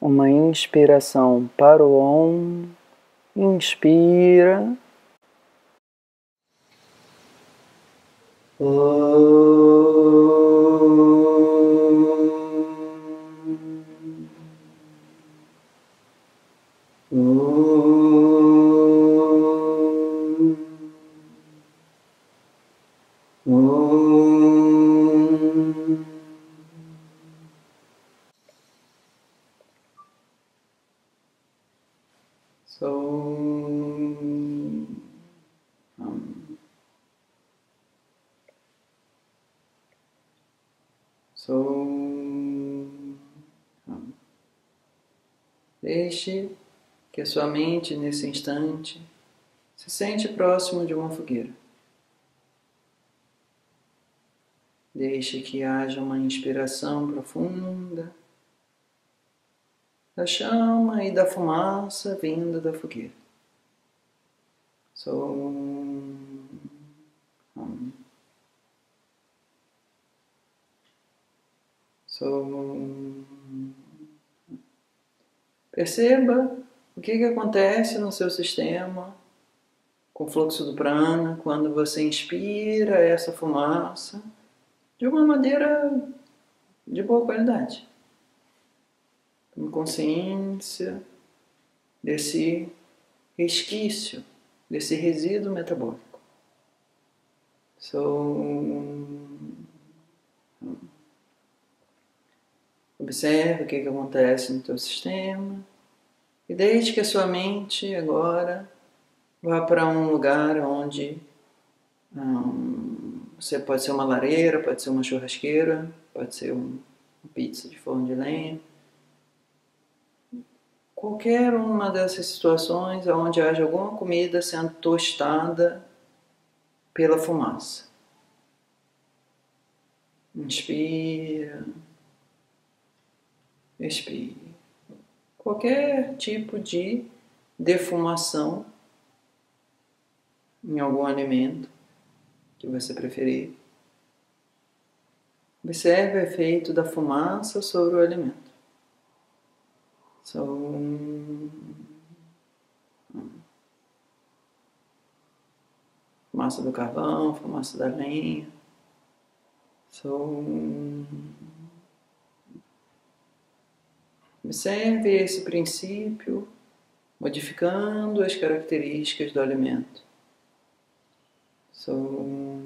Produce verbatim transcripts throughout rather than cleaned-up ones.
Uma inspiração para o Om. Inspira. So, um, so, um, deixe que a sua mente, nesse instante, se sente próximo de uma fogueira. Deixe que haja uma inspiração profunda da chama e da fumaça vinda da fogueira. So, um, so, perceba o que, que acontece no seu sistema com o fluxo do prana quando você inspira essa fumaça de uma maneira de boa qualidade. Tome consciência desse resquício, desse resíduo metabólico. So, observe o que, que acontece no teu sistema e deixe que a sua mente agora vá para um lugar onde hum, você pode ser uma lareira, pode ser uma churrasqueira, pode ser um, uma pizza de forno de lenha. Qualquer uma dessas situações onde haja alguma comida sendo tostada pela fumaça. Inspira. Expire. Qualquer tipo de defumação em algum alimento que você preferir. Observe o efeito da fumaça sobre o alimento. So, fumaça do carvão, fumaça da lenha. So, observe esse princípio modificando as características do alimento. So,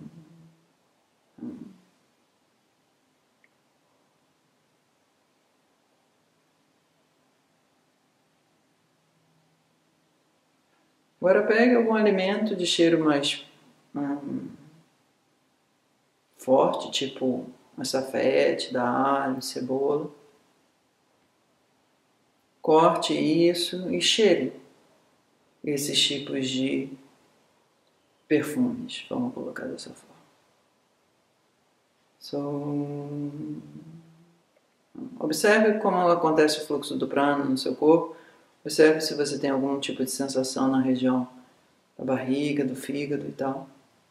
agora pegue algum alimento de cheiro mais hum, forte, tipo açafete, da alho, cebola. Corte isso e cheire esses tipos de perfumes, vamos colocar dessa forma. So, observe como acontece o fluxo do prana no seu corpo. Observe se você tem algum tipo de sensação na região da barriga, do fígado e tal.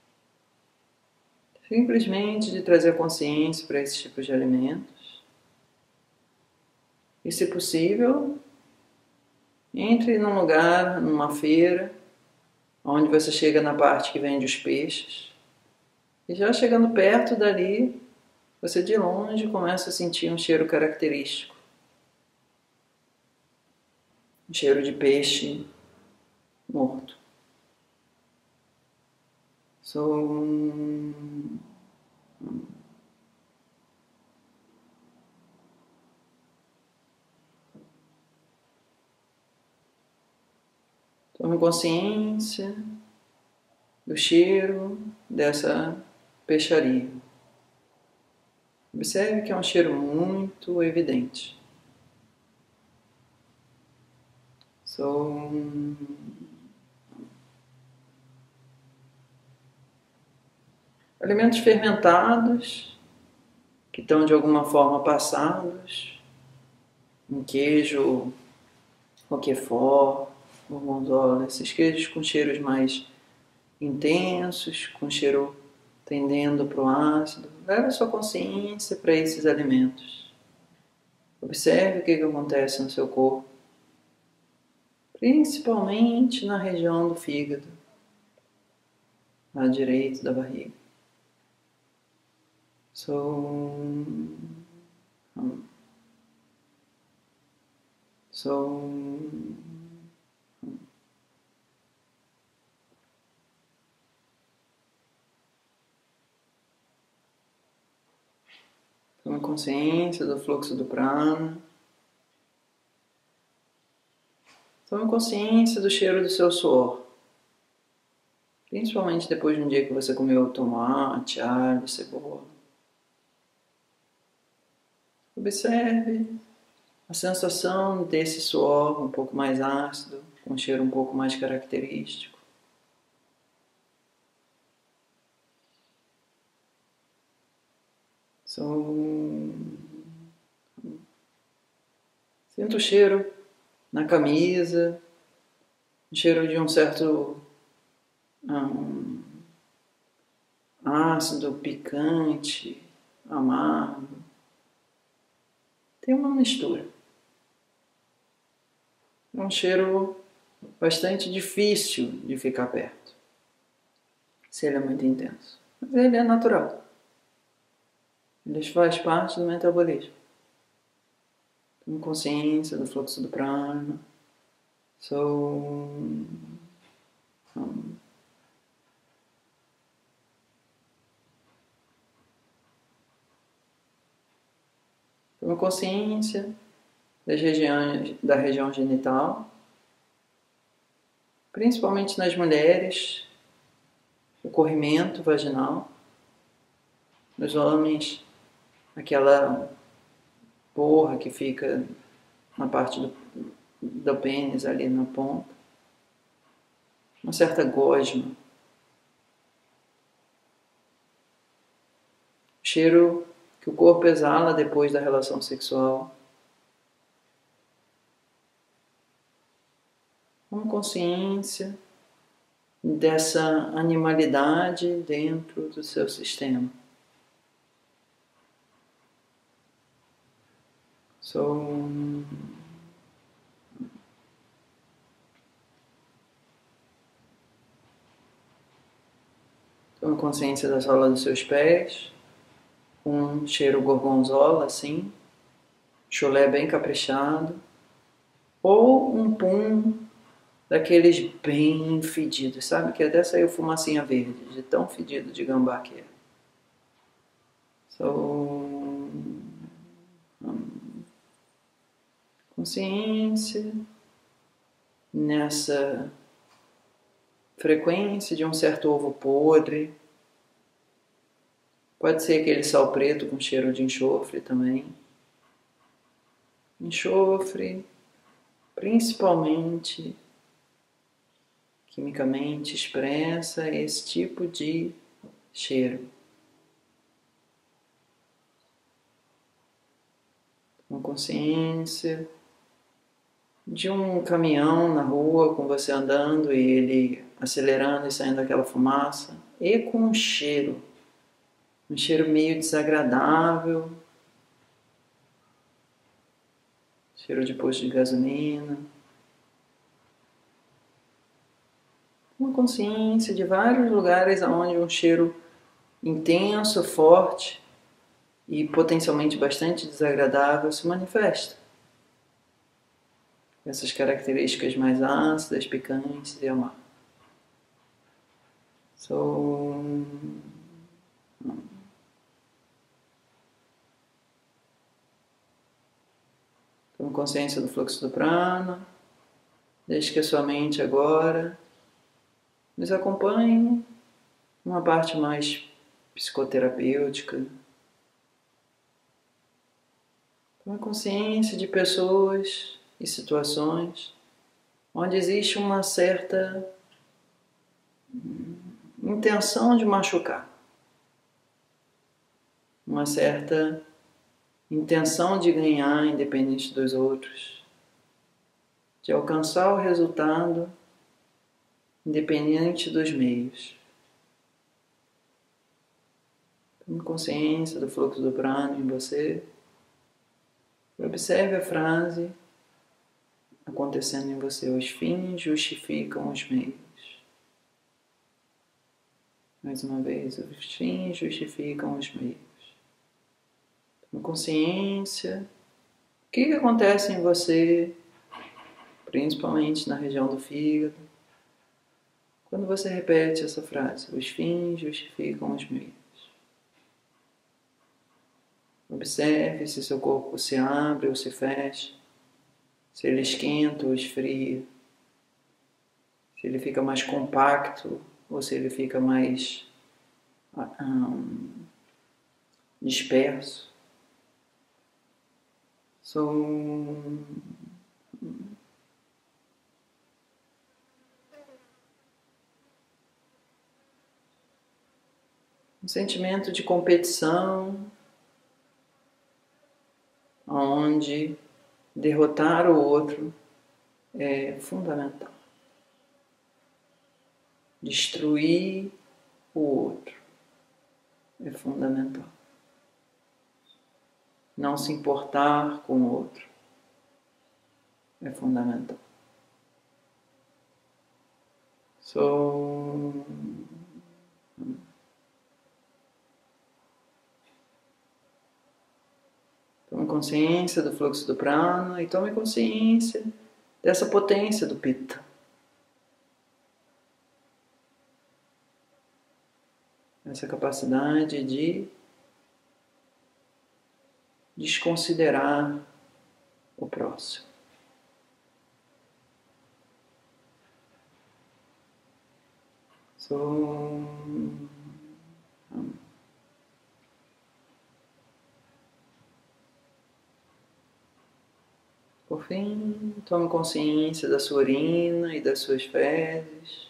Simplesmente de trazer consciência para esses tipos de alimentos. E, se possível, entre num lugar, numa feira, onde você chega na parte que vende os peixes. E já chegando perto dali, você de longe começa a sentir um cheiro característico. Um cheiro de peixe morto. So, tome consciência do cheiro dessa peixaria. Observe que é um cheiro muito evidente. So, alimentos fermentados que estão de alguma forma passados, um queijo roquefort, gorgonzola, esses queijos com cheiros mais intensos, com cheiro tendendo para o ácido. Leve a sua consciência para esses alimentos. Observe o que, que acontece no seu corpo, principalmente na região do fígado, à direita da barriga. So, so, tome consciência do fluxo do prana. Tome consciência do cheiro do seu suor. Principalmente depois de um dia que você comeu tomate, alho, cebola. Observe a sensação desse suor um pouco mais ácido, com um cheiro um pouco mais característico. So... Sinta o cheiro na camisa, o cheiro de um certo um, ácido, picante, amargo. Tem uma mistura. É um cheiro bastante difícil de ficar perto, se ele é muito intenso. Mas ele é natural. Ele faz parte do metabolismo. Tome consciência do fluxo do prana. So, um, tome consciência das regiões, da região genital, principalmente nas mulheres, o corrimento vaginal. Nos homens, aquela porra que fica na parte do, do pênis, ali na ponta. Uma certa gosma. Cheiro que o corpo exala depois da relação sexual. Com consciência dessa animalidade dentro do seu sistema. So, tome consciência da sola dos seus pés, com um cheiro gorgonzola, assim, chulé bem caprichado, ou um pum daqueles bem fedidos, sabe? Que até saiu fumacinha verde, de tão fedido de gambá que é. So, consciência nessa frequência de um certo ovo podre. Pode ser aquele sal preto com cheiro de enxofre também. Enxofre, principalmente, quimicamente expressa esse tipo de cheiro. Com consciência de um caminhão na rua com você andando e ele acelerando e saindo aquela fumaça, e com um cheiro, um cheiro meio desagradável, cheiro de posto de gasolina. Uma consciência de vários lugares onde um cheiro intenso, forte e potencialmente bastante desagradável se manifesta. Essas características mais ácidas, picantes e amargas. So, tome consciência do fluxo do prana. Deixe que a sua mente agora nos acompanhe numa parte mais psicoterapêutica. Tome consciência de pessoas e situações onde existe uma certa intenção de machucar, uma certa intenção de ganhar independente dos outros, de alcançar o resultado independente dos meios. Tome consciência do fluxo do prana em você. Observe a frase acontecendo em você. Os fins justificam os meios. Mais uma vez, os fins justificam os meios. Com consciência, o que, que acontece em você, principalmente na região do fígado, quando você repete essa frase? Os fins justificam os meios. Observe se seu corpo se abre ou se fecha, se ele esquenta ou esfria, se ele fica mais compacto ou se ele fica mais um, disperso. So, um sentimento de competição, onde derrotar o outro é fundamental. Destruir o outro é fundamental. Não se importar com o outro é fundamental. So, tome consciência do fluxo do prana e tome consciência dessa potência do pitta. Essa capacidade de desconsiderar o próximo. So, por fim, tome consciência da sua urina e das suas fezes.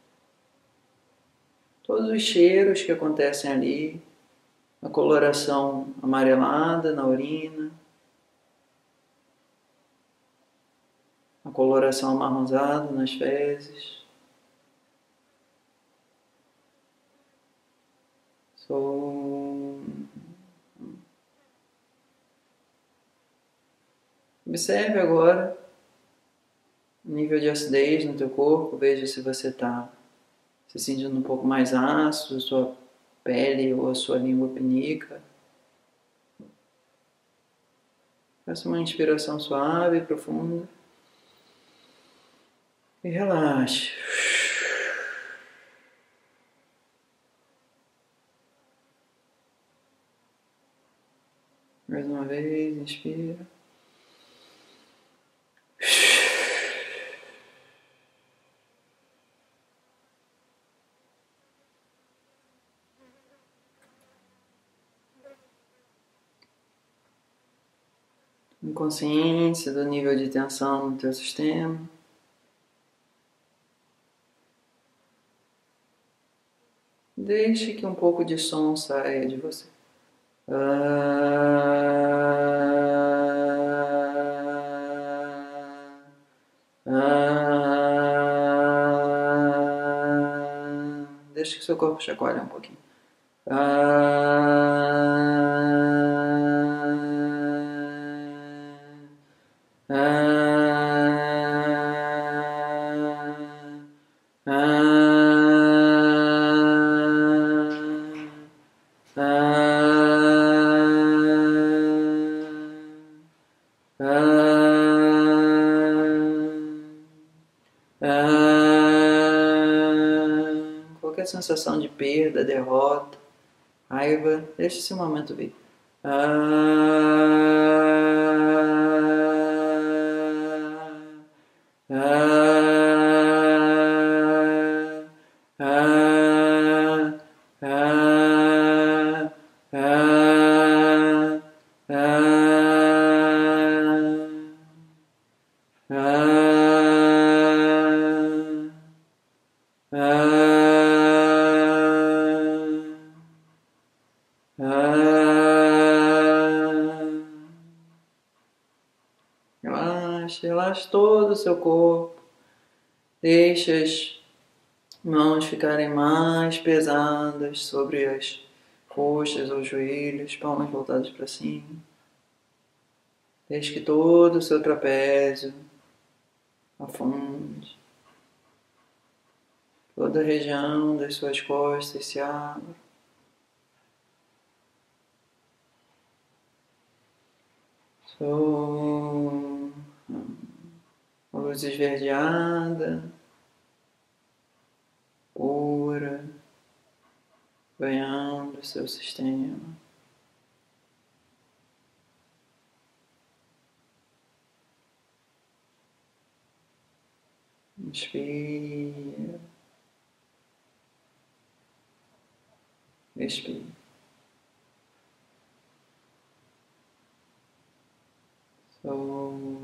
Todos os cheiros que acontecem ali, a coloração amarelada na urina, a coloração amarronzada nas fezes. So, observe agora o nível de acidez no teu corpo, veja se você está se sentindo um pouco mais ácido, sua pele ou a sua língua pinica. Faça uma inspiração suave e profunda e relaxe. Mais uma vez, inspira. Com consciência do nível de tensão no teu sistema. Deixe que um pouco de som saia de você. Ah, ah, deixe que seu corpo chacoalhe um pouquinho. Ah, ah, qualquer sensação de perda, derrota, raiva, deixe esse momento vir. Relaxe, relaxe todo o seu corpo. Deixe as mãos ficarem mais pesadas sobre as coxas ou joelhos, palmas voltadas para cima. Deixe que todo o seu trapézio afunde. Toda a região das suas costas se abra. Sou luz esverdeada, pura, banhando o seu sistema. Inspira. Expira. Sou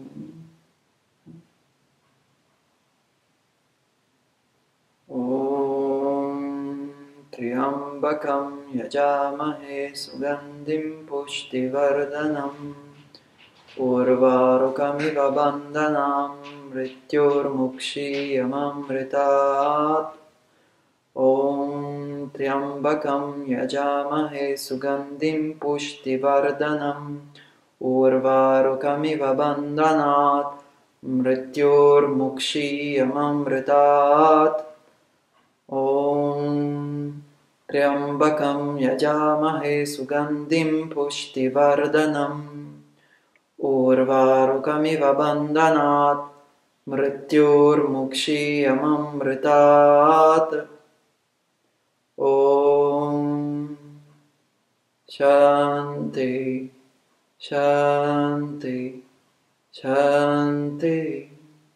Om Triambakam Yajamahe Sugandhim Pushtivardhanam Urvarukamiva Bandhanam Mrityurmukshiyamamritat Om Triambakam Yajamahe Sugandhim Pushtivardhanam Urvarukamiva Bandhanat Mrityurmukshiyamamritat Om Triambakam Yajamahe Sugandhim Pushtivardhanam Urvarukamiva Bandhanat Mrityurmukshiyamamritat Om Shanti Shanti Shanti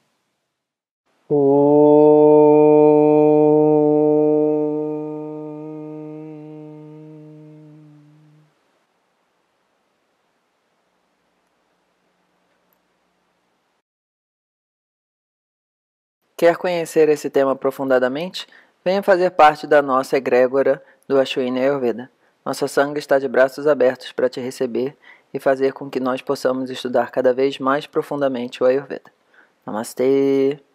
Quer conhecer esse tema aprofundadamente? Venha fazer parte da nossa egrégora do Ashwini Ayurveda. Nossa sangha está de braços abertos para te receber e fazer com que nós possamos estudar cada vez mais profundamente o Ayurveda. Namastê!